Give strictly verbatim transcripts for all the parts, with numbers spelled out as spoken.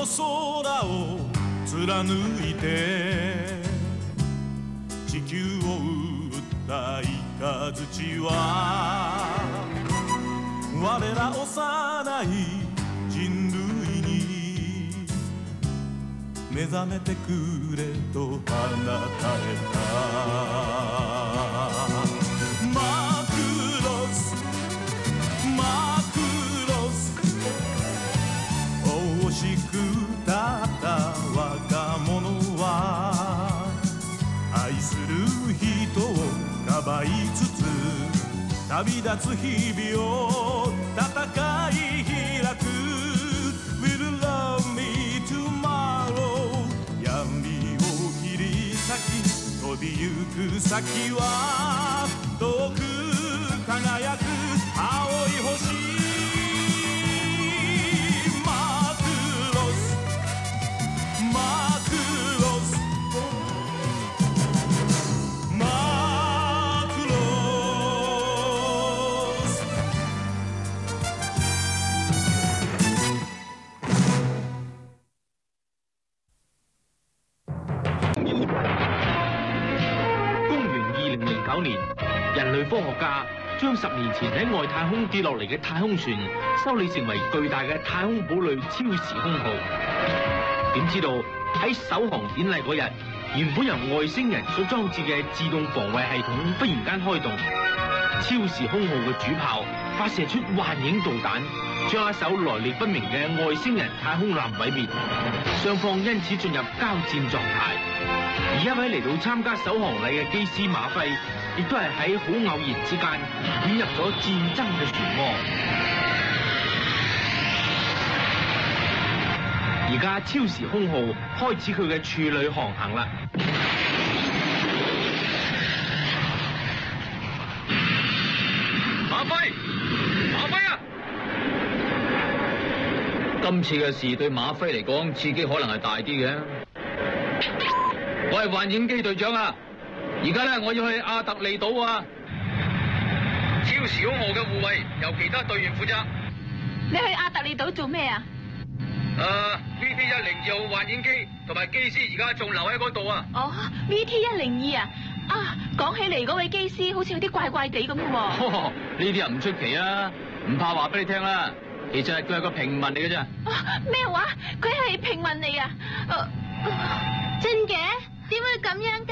空を貫いて地球を打った雷は我ら幼い人類に目覚めてくれと放たれた。マクロスマクロス惜しくたった若者は愛する人をかばいつつ旅立つ日々を戦い開く Will love me tomorrow 闇を切り裂き飛びゆく先は遠く輝く青い星人類科學家將十年前喺外太空跌落嚟嘅太空船修理成為巨大嘅太空堡壘超時空號。點知道喺首航典禮嗰日，原本由外星人所裝置嘅自動防衛系統忽然間開動，超時空號嘅主炮發射出幻影導彈，將一艘來歷不明嘅外星人太空艦毀滅，雙方因此進入交戰狀態。而一位嚟到參加首航禮嘅機師馬輝，亦都係喺好偶然之間捲入咗戰爭嘅漩渦。而家超時空號開始佢嘅處女航行啦。馬輝，馬輝啊！ 今次嘅事對馬輝嚟講刺激可能係大啲嘅。我係幻影機隊長啊！而家咧，我要去亞特利島啊！超時空號嘅護衛由其他隊員負責。 你去亞特利島做咩啊？ 誒、uh, ，V T 一零二號幻影機同埋機師而家仲留喺嗰度啊！ 哦 ，V T 一零二啊！啊，講起嚟嗰位機師好似有啲怪怪地咁嘅喎。 呢啲又唔出奇啊！唔怕話俾你聽啦，其實佢係個平民嚟嘅啫。 咩、啊、話？佢係平民嚟啊？啊啊真嘅？點會咁樣㗎？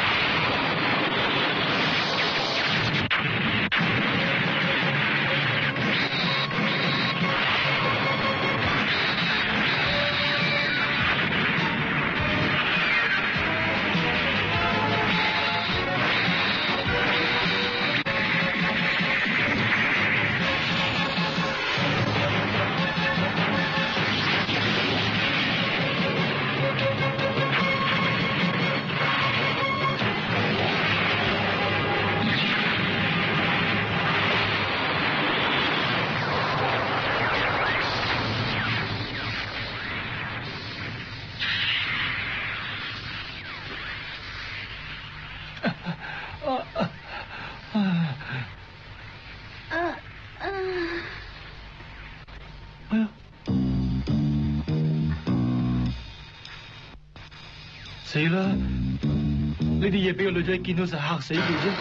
死啦！呢啲嘢俾個女仔見到實嚇死佢啫。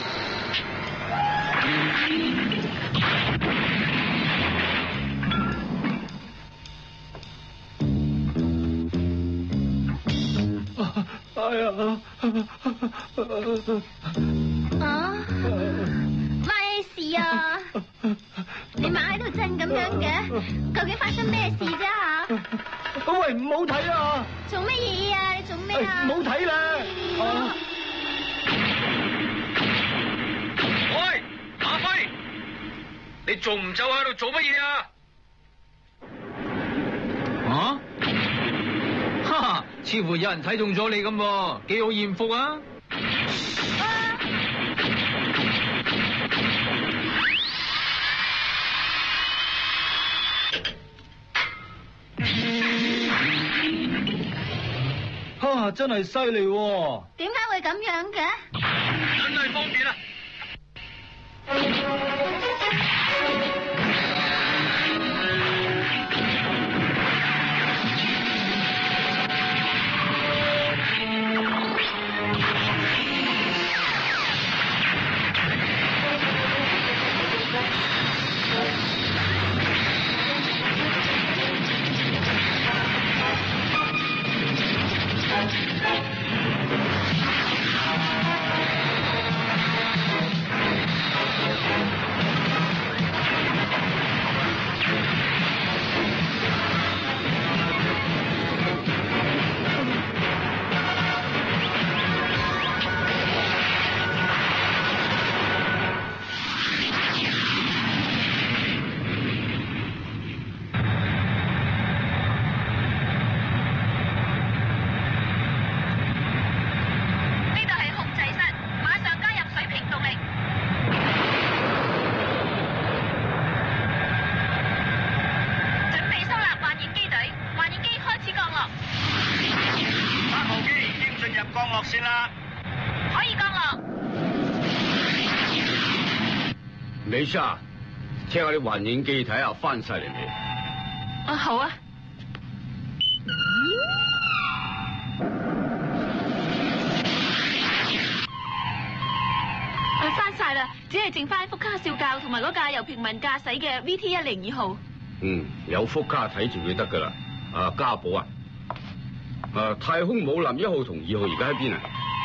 啊！哎呀！ 啊！咩事啊？你咪喺度震咁樣嘅，究竟發生咩事啫嚇？ 喂，唔好睇啊！ 做乜嘢啊？你做咩啊？ 唔好睇啦！啊！喂，馬輝，你仲唔走喺度做乜嘢啊？啊？哈哈，似乎有人睇中咗你咁喎，幾好豔福啊！啊！真係犀利喎！ 點解會咁樣嘅？ 真係方便啊！ 入降落線啦。 可以降落。 美莎，聽下啲環影機睇下翻晒嚟未？ 啊，好啊。啊，翻晒啦，只係剩翻福卡少校同埋嗰架由平民駕駛嘅 V T 一零二號。 嗯，有福卡睇住佢得噶啦。啊，家寶啊，啊，太空母艦一號同二號而家喺邊啊？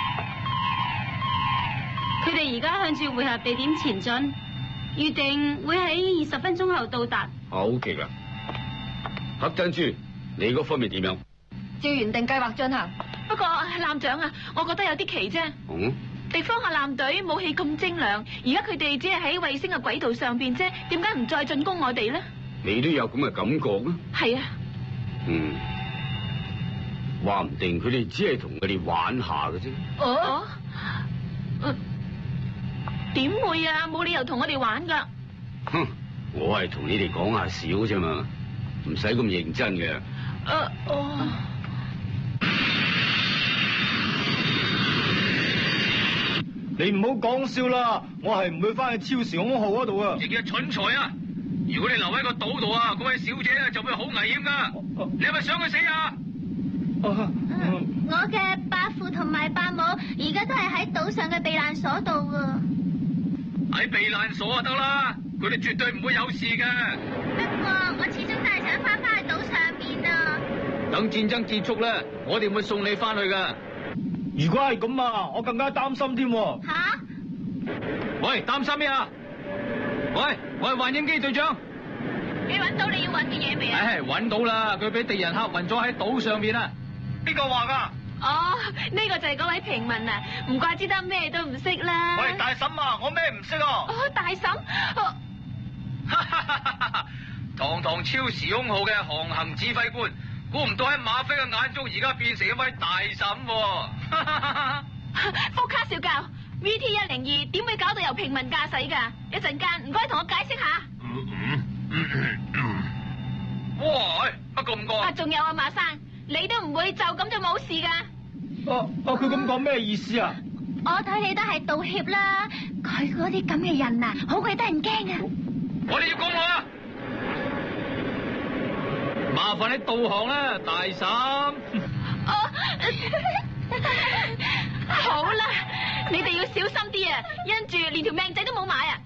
佢哋而家向住會合地點前進，預定會喺二十分鐘後到達。 好極啦，黑珍珠，你嗰方面點樣？ 照原定計劃進行。不過艦長啊，我覺得有啲奇啫。 嗯。 敵方嘅艦隊武器咁精良，而家佢哋只係喺衛星嘅軌道上邊啫，點解唔再進攻我哋咧？ 你都有咁嘅感覺啊？ 係啊。 嗯。話唔定佢哋只係同佢哋玩下嘅啫。 哦。嗯。點會啊？冇理由同我哋玩噶。 哼，我係同你哋講下笑啫嘛，唔使咁認真嘅。誒， 哦。 你唔好講笑啦，我係唔會翻去超時空號嗰度啊！ 你嘅蠢材啊！如果你留喺個島度啊，嗰位小姐啊就會好危險噶。你係咪想佢死啊？ 我嘅伯父同埋伯母而家都係喺島上嘅避難所度啊。 喺避難所啊得啦，佢哋絕對唔會有事嘅。 不過我始終都係想翻返去島上面啊。 等戰爭結束咧，我哋會送你翻去噶。 如果係咁啊，我更加擔心添。 吓？ 喂，擔心咩啊？喂，我係幻影機隊長。 你揾到你要揾嘅嘢未啊？ 唉，揾到啦，佢俾敵人嚇暈咗喺島上面啊！邊個話噶？ 哦，呢個就係嗰位平民啊，唔怪之得咩都唔識啦。 喂，大嬸啊，我咩唔識啊？ 哦，大嬸。哦， 堂堂超時空號嘅航行指揮官，估唔到喺馬飛嘅眼中，而家變成一位大嬸喎。 福卡少校 ，V T 一零二點會搞到由平民駕駛㗎？一陣間唔該同我解釋下。 嗯嗯嗯嗯。哇，乜咁講？ 啊，仲有啊，馬生，你都唔會就咁就冇事㗎？ 哦哦，佢咁講咩意思啊？ 我睇你都係道歉啦，佢嗰啲咁嘅人啊，好鬼得人驚啊！ 我哋要降落啊！麻煩你導航啦，大嬸。 哦，好啦，你哋要小心啲啊，因住連條命仔都冇埋啊！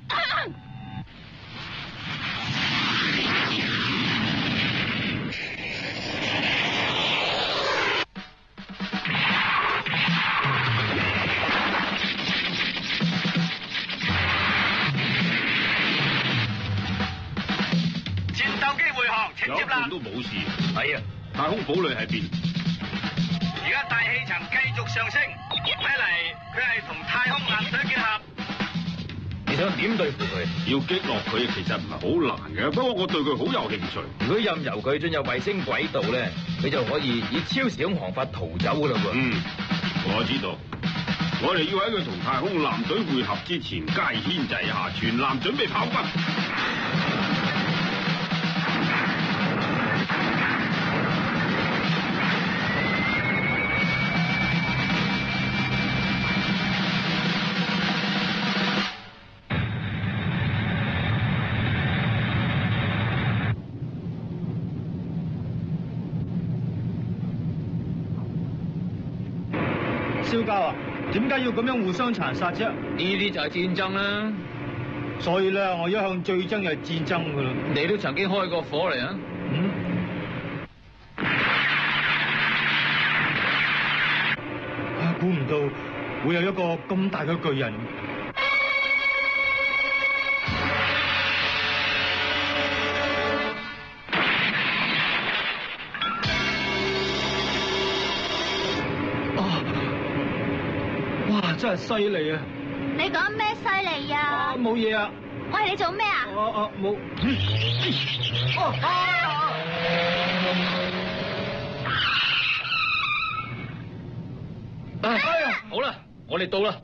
戰鬥機回航，請接啦。 有一半都冇事。 係啊， 太空堡壘喺邊？ 而家大氣層繼續上升，睇嚟佢係同太空艦隊結合。 你想點對付佢？ 要擊落佢其實唔係好難嘅，不過我對佢好有興趣。 如果任由佢進入衛星軌道咧，佢就可以以超時空航法逃走噶啦喎。 嗯，我知道。我哋要喺佢同太空艦隊會合之前，皆牽制下，全艦準備炮轟。 少校啊，點解要咁樣互相殘殺啫？ 呢啲就係戰爭啦。 所以咧，我一向最憎係戰爭噶啦。 你都曾經開過火嚟啊？ 嗯。啊，估唔到會有一個咁大嘅巨人。真係犀利啊！ 你講咩犀利啊？ 冇嘢啊！ 喂，你做咩啊？ 我我冇。 哎呀！好啦，我哋到啦。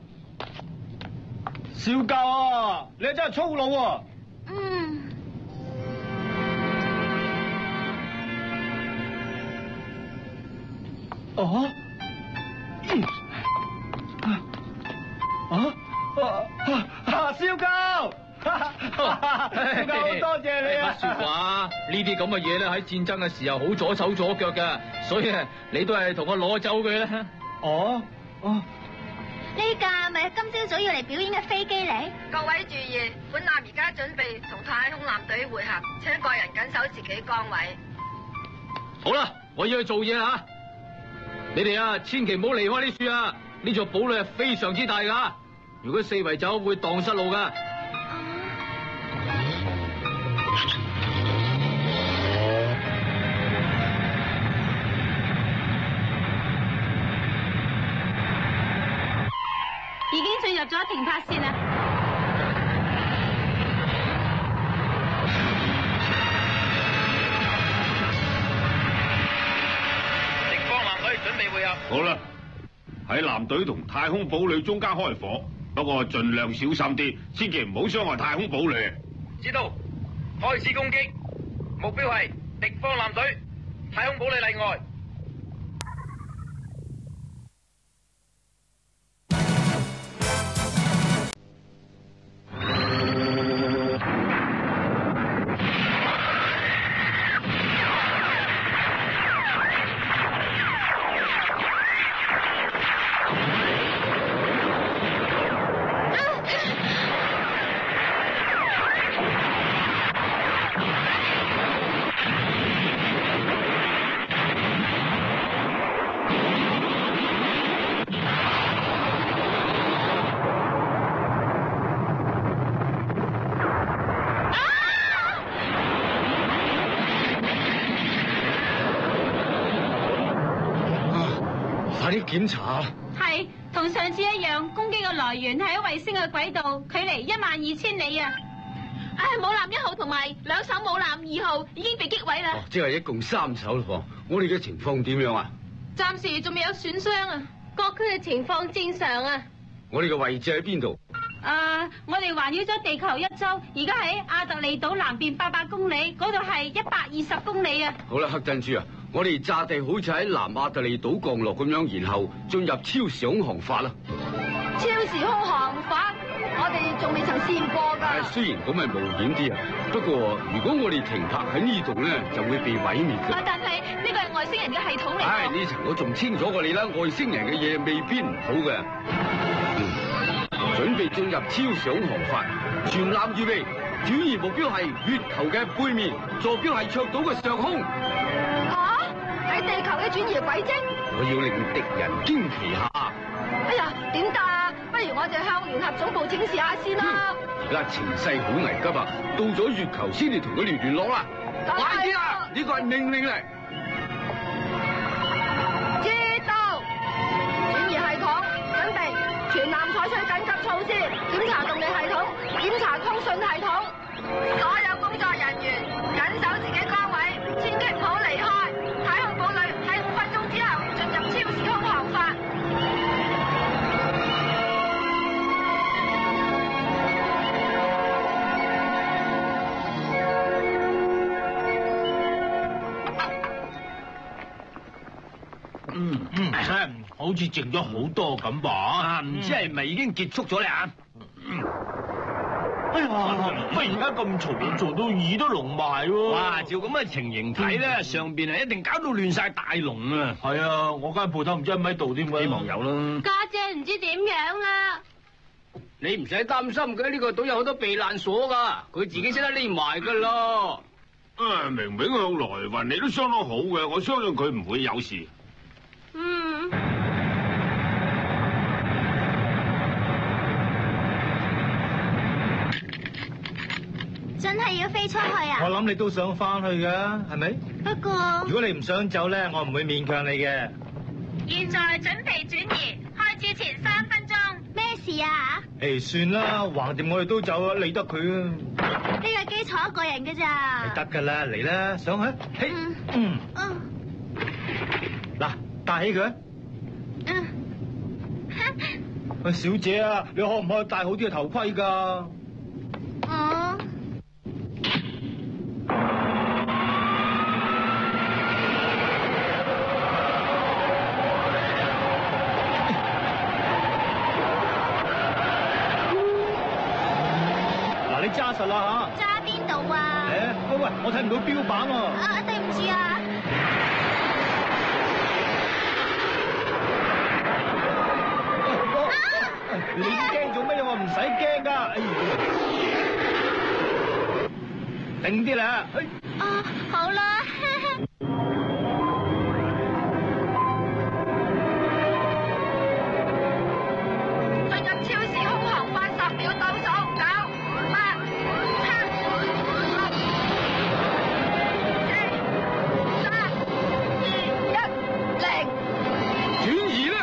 少校啊，你真係粗魯啊！ 嗯。 哦。嗯點解好多謝你啊！ 乜説話？呢啲咁嘅嘢咧喺戰爭嘅時候好阻手阻腳㗎，所以啊，你都係同我攞走佢啦。 哦哦， 呢架咪係今朝早要嚟表演嘅飛機嚟？ 各位注意，本艦而家準備同太空艦隊會合，請各人緊守自己崗位。 好啦，我要去做嘢啦嚇，你哋啊千祈唔好離開呢處啊！呢座堡壘係非常之大㗎，如果四圍走會蕩失路㗎。 已經進入咗停泊線啦。 敵方艦隊準備會合。 好啦，喺艦隊同太空堡壘中間開火，不過盡量小心啲，千祈唔好傷害太空堡壘。 知道，開始攻擊，目標係敵方艦隊，太空堡壘例外。 檢查係同上次一樣，攻擊嘅來源係喺衛星嘅軌道，距離一萬二千里啊！ 唉，母艦一號同埋兩艘母艦二號已經被擊毀啦。 哦，即係一共三艘咯。我哋嘅情況點樣啊？ 暫時仲未有損傷啊，各區嘅情況正常啊。 我哋嘅位置喺邊度？ 誒、uh, 我哋環繞咗地球一周，而家喺亞特利島南邊八百公里，嗰度係一百二十公里啊！ 好啦，黑珍珠啊，我哋炸地好似喺南亞特利島降落咁樣，然後進入超時空航法啦。 超時空航法，我哋仲未曾試過㗎。 雖然咁係冒險啲啊，不過如果我哋停泊喺呢度咧，就會被毀滅㗎。 但係呢個係外星人嘅系統嚟。 唉，呢層我仲清楚過你啦，外星人嘅嘢未必唔好嘅。準備進入超時空航法，全艦預備，轉移目標係月球嘅背面，坐標係赤島嘅上空。 嚇、啊！喺地球嘅轉移軌跡。 我要令敵人驚奇下。 哎呀，點得啊？不如我哋向聯合總部請示下先啦。 而家情勢好危急啊！到咗月球先至同佢哋聯絡啦。快啲啊！呢個係命令嚟。 知道。轉移系統準備。全艦採取緊急措施，檢查動力系統，檢查通訊系統。所有工作人員緊守自己崗位，千祈唔好離開。太空堡壘喺五分鐘之後進入超時空航法。 嗯嗯，好似剩咗好多咁噃，唔知係咪已經結束咗咧啊？哎呀，忽然間咁嘈，嘈到耳都聾埋喎！哇，照咁嘅情形睇咧，上邊啊一定搞到亂晒大龍啊！係啊，我間鋪頭唔知喺唔喺度添，希望有啦。 家姐唔知點樣啦。 你唔使擔心嘅，呢個島有好多避難所噶，佢自己識得匿埋噶咯。 啊，明明向來運氣都相當好嘅，我相信佢唔會有事。 嗯。 真係要飛出去啊！ 我諗你都想翻去㗎，係咪？ 不過， 如果你唔想走咧，我唔會勉強你嘅。 現在準備轉移，開始前三分鐘。 咩事啊？ 誒，算啦，橫掂我哋都走啊，理得佢啊。 呢架機坐一個人㗎咋？ 係得㗎啦，嚟啦，上去。嘿，嗯。 嗯。 嗱，戴起佢。 嗯。 喂，小姐啊，你可唔可以戴好啲嘅頭盔㗎？ 哦。 揸實啦揸邊度啊？ 嚇！誒，喂喂，我睇唔到標板喎。 啊，對唔住啊！ 你驚做咩？我唔使驚㗎。定啲啦。 啊，好啦。 進入超時空航法十秒倒數，九、八、七、六、五、四、三、二、一、零。 轉移啦！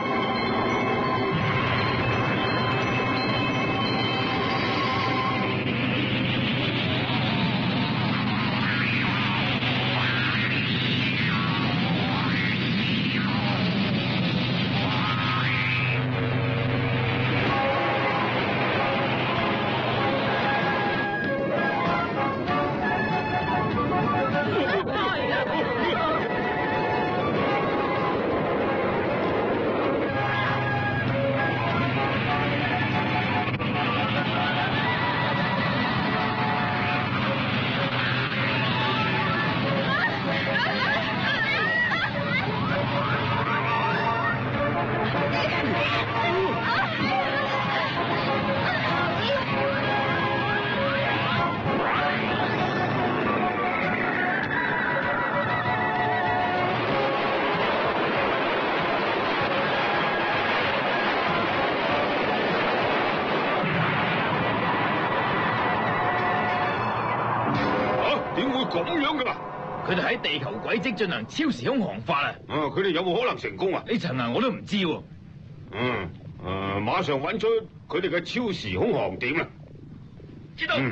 咁樣噶啦！ 佢哋喺地球軌跡進行超時空航法啊！ 啊，佢哋有冇可能成功啊？ 呢層啊，我都唔知喎。 嗯，誒，馬上揾出佢哋嘅超時空航點啦！ 知道。 嗯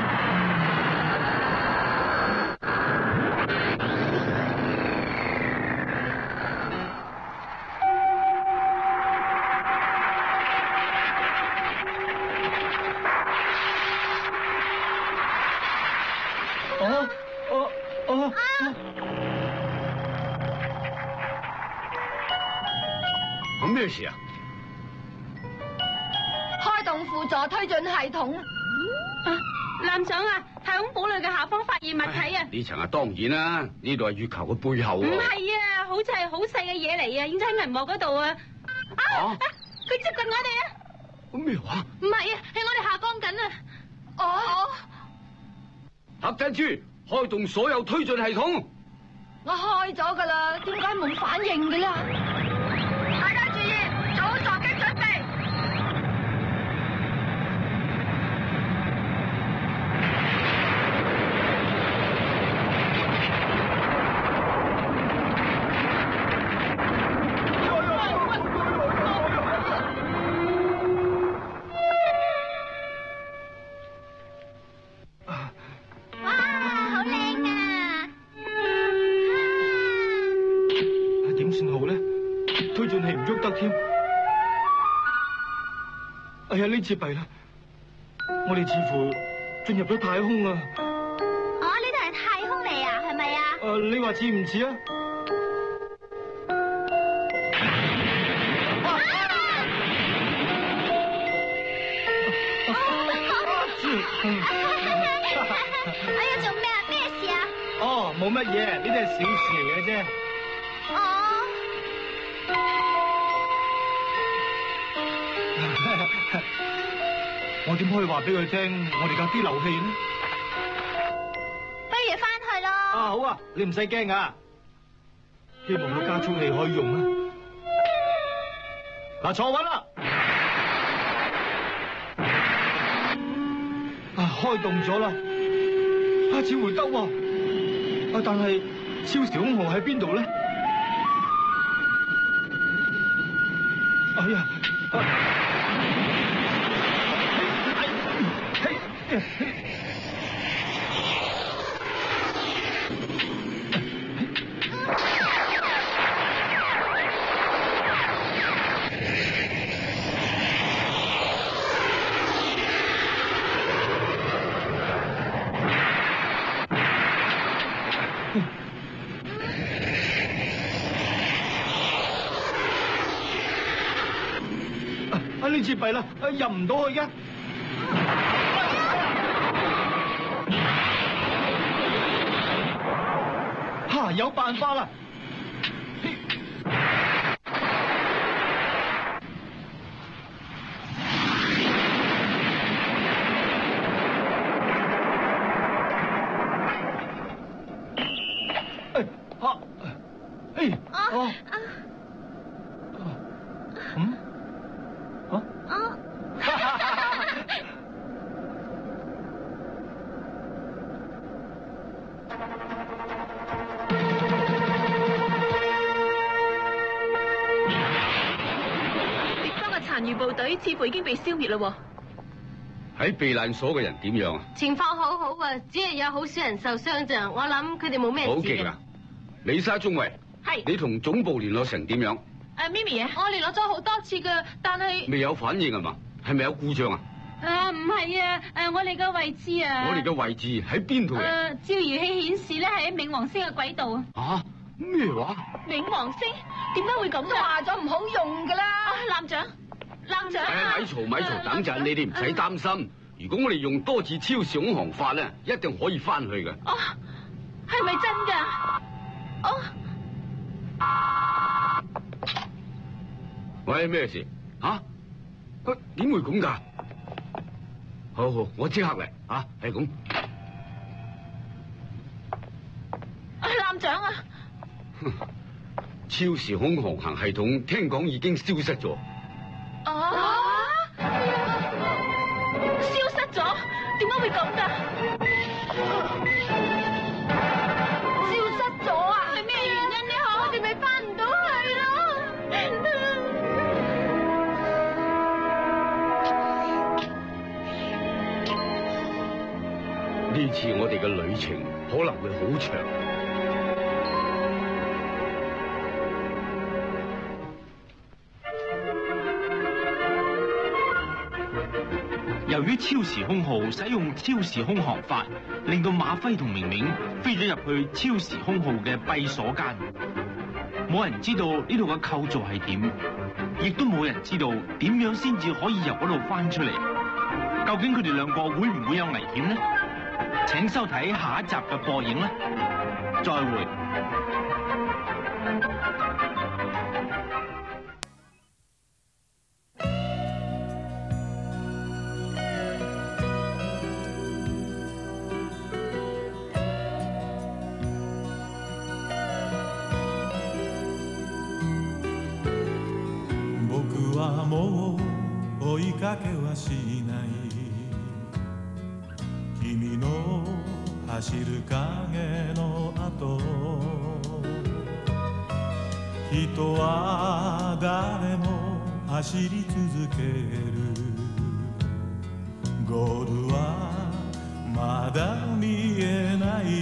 哦哦哦！ 咁咩事啊？ 開動輔助推進系統。 啊，艦長啊，太空堡壘嘅下方發現物體啊！ 呢層啊，當然啦，呢度係月球嘅背後。 唔係啊，好似係好細嘅嘢嚟啊，影喺銀幕嗰度啊！啊！佢接近我哋啊！ 咩話？ 唔係啊，係我哋下降緊啊！ 哦。 黑珍珠，開動所有推進系統。 我開咗噶啦，點解冇反應嘅啦？大家注意，早撞擊準備。 哎呀，呢次弊啦！我哋似乎進入咗太空啊！ 哦，呢度係太空嚟啊，係咪啊？ 誒，你話似唔似啊？ 哎呀，做咩啊？咩事啊？ 哦，冇乜嘢，呢啲係小事嚟嘅啫。 哦。 我點可以話俾佢聽我哋架機漏氣呢？ 不如翻去咯。 啊，好啊，你唔使驚啊。希望個加速器可以用啊。嗱，坐穩啦。啊，開動咗啦。啊，似乎得喎。啊，但係超時空航喺邊度咧？哎呀！啊啊！呢次弊啦，入唔到去嘅。 有辦法啦！哎啊！哎啊！嗯？啊？啊！哈哈哈哈！ 敵方嘅殘餘部隊似乎已經被消滅啦。 喺避難所嘅人點樣啊？ 情況好好啊，只係有好少人受傷咋。我諗佢哋冇咩事嘅。 好勁啊！李莎中尉， 係你同總部聯絡成點樣？ 誒，咪咪啊，我聯絡咗好多次㗎，但係未有反應啊嘛？係咪有故障啊？ 誒唔係啊，誒我哋嘅位置啊， 我哋嘅位置喺邊度嚟？ 誒照儀器顯示咧係喺冥王星嘅軌道啊。 啊？咩話？ 冥王星點解會咁㗎？ 話咗唔好用㗎啦！ 艦長，艦長。 誒咪嘈咪嘈，等陣你哋唔使擔心。如果我哋用多次超時空航法咧，一定可以翻去嘅。 哦，係咪真㗎？哦。 喂，咩事？吓？佢點會咁㗎？好好，我即刻嚟。啊，係咁。 艦長啊！ 超時空航行系統聽講已經消失咗。 啊！消失咗？點解會咁㗎？ 消失咗啊！ 係咩原因呢？我哋咪翻唔到去咯。 呢次我哋嘅旅程可能會好長。 由於超時空號使用超時空航法，令到馬輝同明明飛咗入去超時空號嘅閉鎖間，冇人知道呢度嘅構造係點，亦都冇人知道點樣先至可以由嗰度翻出嚟。究竟佢哋兩個會唔會有危險呢？請收睇下一集嘅播映啦，再會。 僕はもう追いかけはしない君の走る影の後人は誰も走り続けるゴールはまだ見えない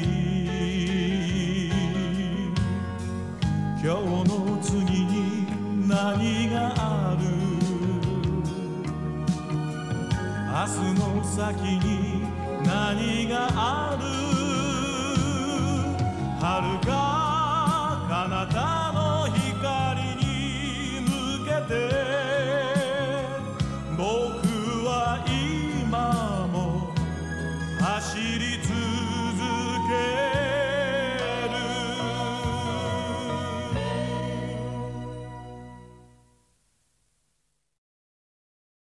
今日の次に何がある明日の先に何がある遥か